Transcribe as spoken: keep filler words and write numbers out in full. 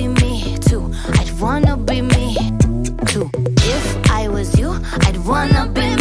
be me too. I'd wanna be me too. If I was you, I'd wanna be me